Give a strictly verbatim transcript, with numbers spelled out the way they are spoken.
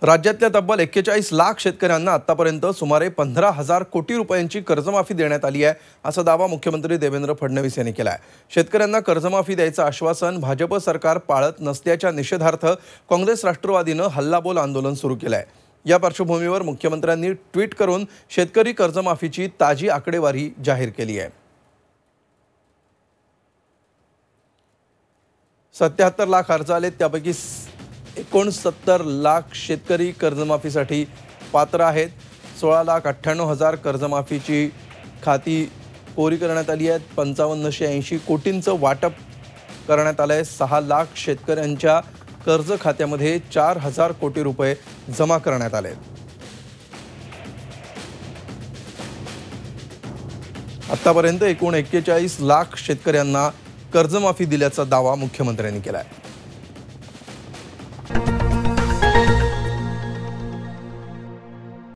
राज्यातल्या तब्बल एक्केचाळीस लाख शेतकऱ्यांना आतापर्यंत सुमारे पंधरा हजार कोटी रुपयांची कर्जमाफी देण्यात आली आहे, असा दावा मुख्यमंत्री देवेंद्र फडणवीस यांनी केला आहे। शेतकऱ्यांना कर्जमाफी द्यायचं आश्वासन भाजप सरकार पाळत नसल्याच्या निषेधार्थ काँग्रेस राष्ट्रवादीनं हल्लाबोल आंदोलन सुरू केलं आहे। या पार्श्वभूमीवर मुख्यमंत्र्यांनी ट्विट करून शेतकरी कर्जमाफीची ताजी आकडेवारी जाहीर केली आहे। सत्याहत्तर लाख अर्ज आले, त्यापैकी एकोणसत्तर लाख शेतकरी कर्जमाफीसाठी पात्र आहेत। सोळा लाख अठ्ठ्याण्णव हजार कर्जमाफीची खाती कोरी करण्यात आली आहेत। पंचावन्नशे ऐंशी कोटींचं वाटप करण्यात आलं आहे। सहा लाख शेतकऱ्यांच्या कर्ज खात्यामध्ये चार हजार कोटी रुपये जमा करण्यात आले आहेत। आतापर्यंत एकूण एक्केचाळीस लाख शेतकऱ्यांना कर्जमाफी दिल्याचा दावा मुख्यमंत्र्यांनी केला आहे।